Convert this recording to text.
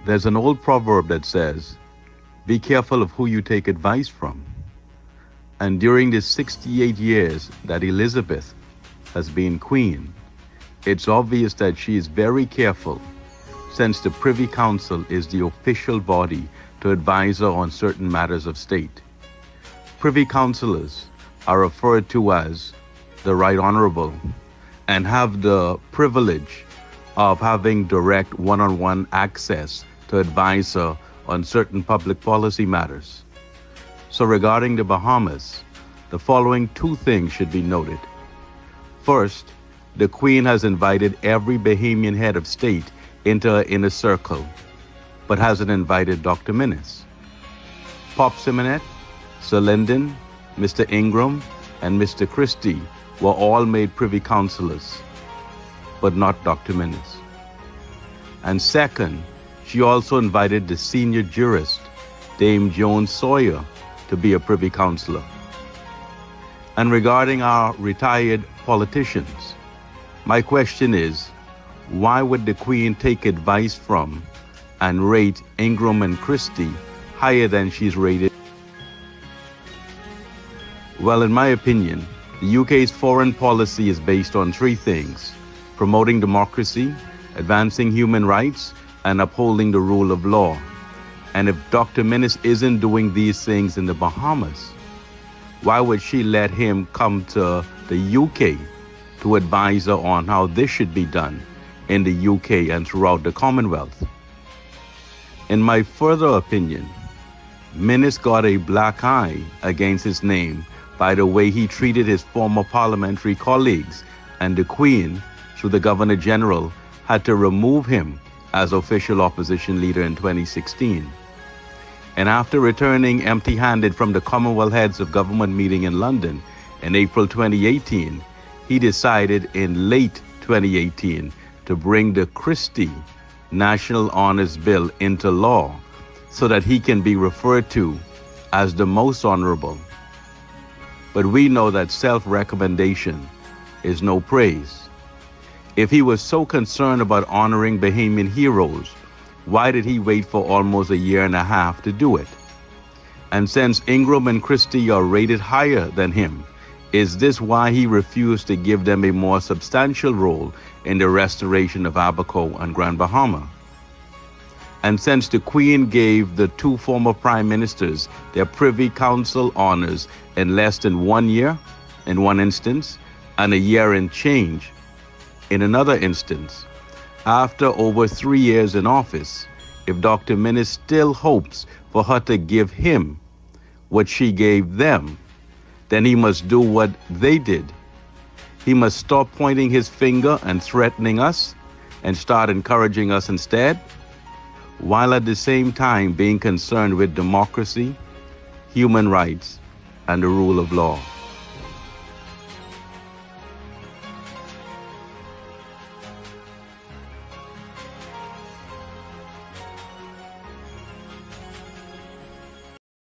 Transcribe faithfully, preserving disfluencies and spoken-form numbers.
There's an old proverb that says, be careful of who you take advice from. And during the sixty-eight years that Elizabeth has been queen, it's obvious that she is very careful, since the Privy Council is the official body to advise her on certain matters of state. Privy Councillors are referred to as the Right Honourable and have the privilege of having direct one-on-one access to advise her on certain public policy matters. So regarding the Bahamas, the following two things should be noted. First, the Queen has invited every Bahamian head of state into her inner circle, but hasn't invited Doctor Minnis. Pop Simonet, Sir Lyndon, Mister Ingram, and Mister Christie were all made Privy Councillors, but not Doctor Minnis. And second, she also invited the senior jurist, Dame Joan Sawyer, to be a Privy Councillor. And regarding our retired politicians, my question is, why would the Queen take advice from and rate Ingram and Christie higher than she's rated? Well, in my opinion, the U K's foreign policy is based on three things: promoting democracy, advancing human rights, and upholding the rule of law. And if Doctor Minnis isn't doing these things in the Bahamas, why would she let him come to the U K to advise her on how this should be done in the U K and throughout the Commonwealth? In my further opinion, Minnis got a black eye against his name by the way he treated his former parliamentary colleagues, and the Queen, through the Governor General, had to remove him as official opposition leader in twenty sixteen. And after returning empty-handed from the Commonwealth Heads of Government meeting in London in April twenty eighteen, he decided in late twenty eighteen to bring the Christie National Honours Bill into law so that he can be referred to as the most honourable. But we know that self-recommendation is no praise. If he was so concerned about honoring Bahamian heroes, why did he wait for almost a year and a half to do it? And since Ingram and Christie are rated higher than him, is this why he refused to give them a more substantial role in the restoration of Abaco and Grand Bahama? And since the Queen gave the two former prime ministers their Privy Council honors in less than one year, in one instance, and a year and change, in another instance, after over three years in office, if Doctor Minnis still hopes for her to give him what she gave them, then he must do what they did. He must stop pointing his finger and threatening us and start encouraging us instead, while at the same time being concerned with democracy, human rights, and the rule of law.